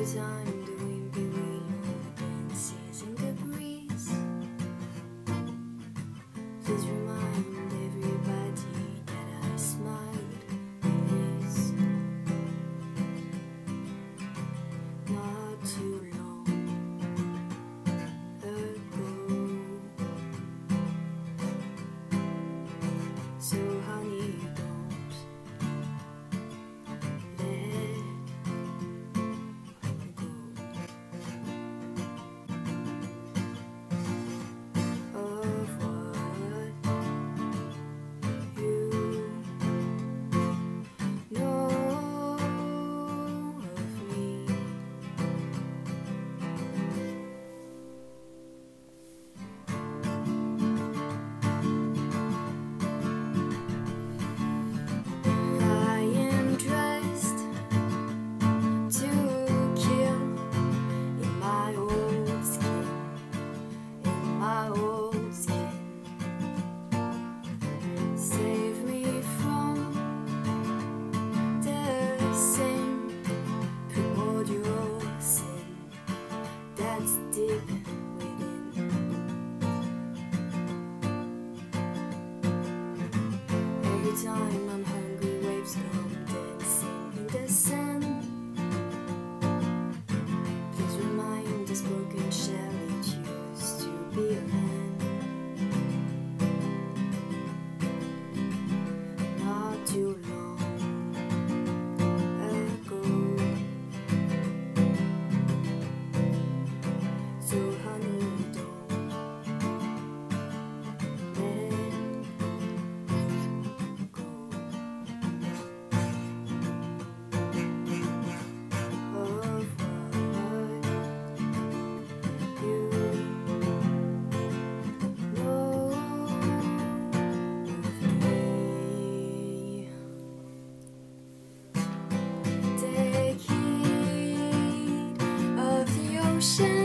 time the wind below dances in the breeze. Please remind everybody that I smiled with this not too long ago. So honey, don't deep within. Every time I'm hungry, waves come dancing in the sand. Please remind this broken shell it used to be a land. Not too long ago. So honey, don't let go of what you know of me. Take heed of the ocean.